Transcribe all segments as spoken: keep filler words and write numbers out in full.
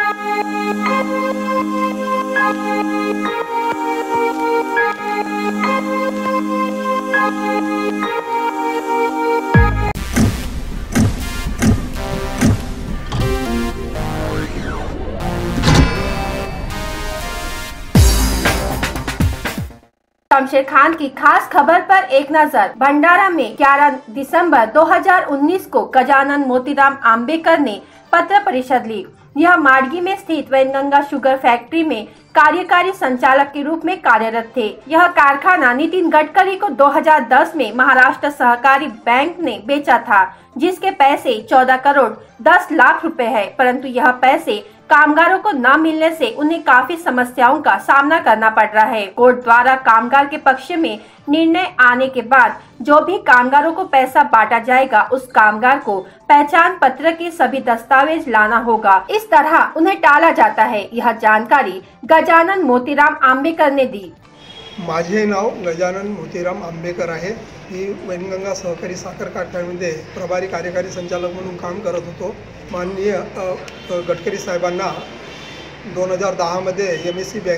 शमशेर खान की खास खबर पर एक नजर। भंडारा में ग्यारह दिसंबर दो हज़ार उन्नीस को गजानन मोतीराम आम्बेकर ने पत्र परिषद ली। यह माड़गी में स्थित वैनगंगा शुगर फैक्ट्री में कार्यकारी संचालक के रूप में कार्यरत थे। यह कारखाना नितिन गडकरी को दो हज़ार दस में महाराष्ट्र सहकारी बैंक ने बेचा था, जिसके पैसे चौदह करोड़ दस लाख रुपए है। परंतु यह पैसे कामगारों को न मिलने से उन्हें काफी समस्याओं का सामना करना पड़ रहा है। कोर्ट द्वारा कामगार के पक्ष में निर्णय आने के बाद जो भी कामगारों को पैसा बांटा जाएगा, उस कामगार को पहचान पत्र के सभी दस्तावेज लाना होगा। इस तरह उन्हें टाला जाता है। यह जानकारी गजानन मोतीराम आम्बेकर ने दी। माझे नाव गजानन मोतीराम आम्बेकर आहे। मी वैनगंगा सहकारी साखर कारखान्यामध्ये प्रभारी कार्यकारी संचालक म्हणून काम करत होतो। माननीय गडकरी साहेबांना दोन हजार दहामध्ये M S C bank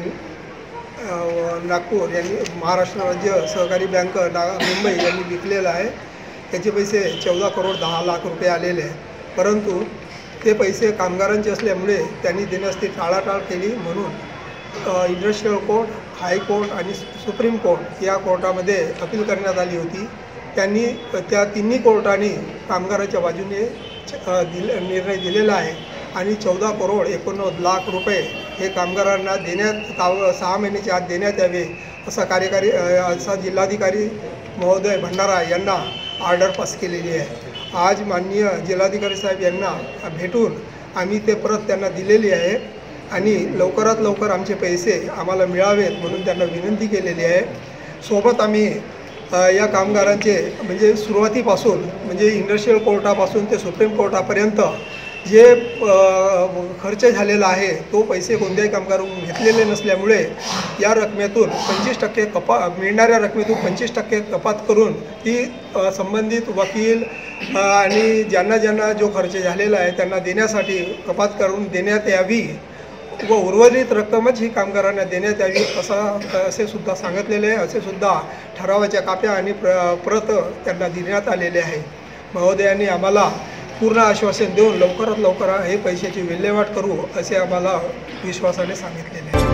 Nagpur यांनी महाराष्ट्र राज्य सहकारी बँक मुंबई यांनी विकलेला आहे। त्याचे पैसे चौदा करोड दहा लाख रुपये आलेले आहे, परंतु ते पैसे कामगारांचे असल्यामुळे त्यांनी देण्यास ती टाळाटाळ केली। म्हणून इंडस्ट्रियल कोर्ट, हायकोर्ट आणि सुप्रीम कोर्ट या कोर्टामध्ये अपील करण्यात आली होती। त्यांनी त्या तिन्ही कोर्टाने कामगाराच्या बाजूने दिल निर्णय दिलेला आहे आणि चौदा करोड एकोणनव्वद लाख रुपये हे कामगारांना देण्यात सहा महिन्याच्या आत देण्यात यावे असा कार्यकारी असा जिल्हाधिकारी महोदय भंडारा यांना ऑर्डर पास केलेली आहे। आज माननीय जिल्हाधिकारी साहेब यांना भेटून आम्ही ते परत त्यांना दिलेली आहे आणि लवकरात लवकर आमचे पैसे आम्हाला मिळावेत म्हणून त्यांना विनंती केलेली आहे। सोबत आम्ही या कामगारांचे म्हणजे सुरुवातीपासून म्हणजे इंडस्ट्रियल कोर्टापासून ते सुप्रीम कोर्टापर्यंत जे खर्च झालेला आहे तो पैसे कोणत्याही कामगारांकडून घेतलेले नसल्यामुळे या रकमेतून पंचवीस टक्के कपा मिळणाऱ्या रकमेतून पंचवीस टक्के कपात करून ती संबंधित वकील आणि ज्यांना ज्यांना जो खर्च झालेला आहे त्यांना देण्यासाठी कपात करून देण्यात यावी व उर्वरित रक्कमच ही कामगारांना देण्यात यावी असा असे सुद्धा सांगितलेले आहे। असे सुद्धा ठरावाच्या काप्या आणि प्र प्रत त्यांना देण्यात आलेले आहे। महोदयांनी आम्हाला पूर्ण आश्वासन देऊन लवकरात लवकर हे पैशाची विल्हेवाट करू असे आम्हाला विश्वासाने सांगितलेले आहे।